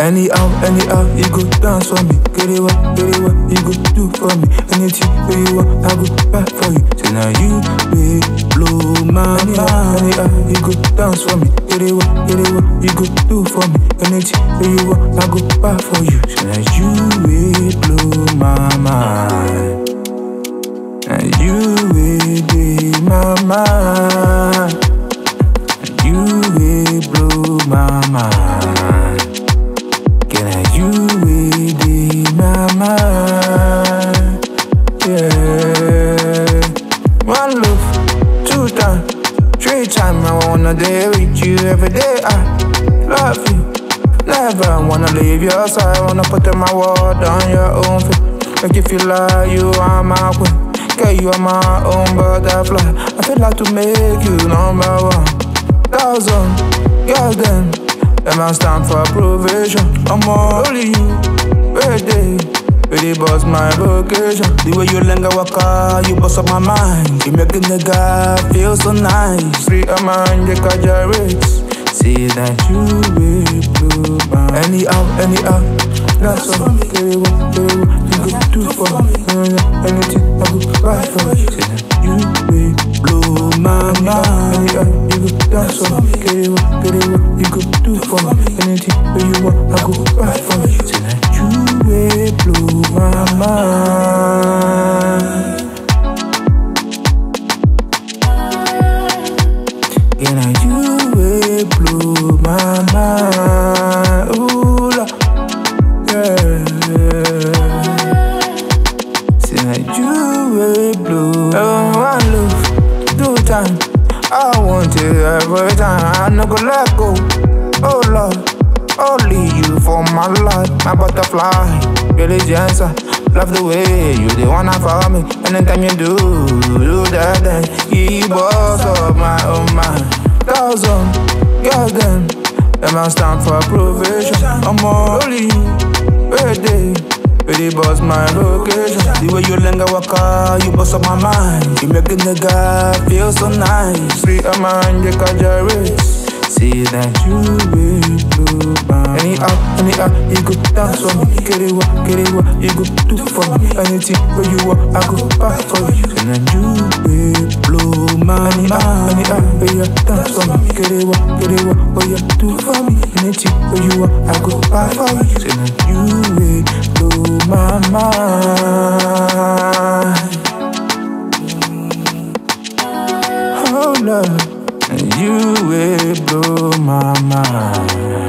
Anyhow, you go dance for me. Get it what, you go do for me. Anything where you want, I go back for you. Say now you will blow my mind. Anyhow, you go dance for me. Get it what, you go do for me. Anything where you want, I go back for you. Say now you will blow my mind. And you will be my mind. And you will blow my mind. You will be my mind, yeah. One love, 2 times, 3 times. I wanna day with you every day. I love you, never wanna leave your side. Wanna put in my word on your own feet. Make you feel like you are my queen. Girl, you are my own butterfly. I feel like to make you number 1,000 girls then. Them I stand for probation. I'm only you, birthday. Really bust my vocation. The way you linger waka, you bust up my mind. You make a nigga feel so nice. Free a mind, you got your rates. See that you will blow my. Anyhow, that's all. Get it what, you go do for me. Anything I go buy for you. See that you will blow my mind. Anyhow, you go dance for me. Get it what, you go do for me. Anything where you want, I go buy for you. See that you will blow my mind. Yeah, now you will blow my mind. Ooh, la, yeah. See that you will blow. One love, 2 times. I want you every time. I no go let go. Oh Lord, only you for my life, my butterfly, really answer. Love the way you the one for me. Anytime you do that, then you boss of my own mind. 1,000 girls then, them I stand for probation. I'm only you, birthday. Really bust my vocation. The way you linger waka, you bust up my mind. You make a nigga feel so nice. Free a mind, you got your race. See that you will blow my. Anyhow, you go dance for me. Get it what, you go do for me. Anything where you want, I go back for you. And then you will blow my mind. Anyhow, you dance for me. Get it what, you do for me. Anything where you want, I go back for you. And then you will blow my mind. Oh Lord. And you will blow my mind.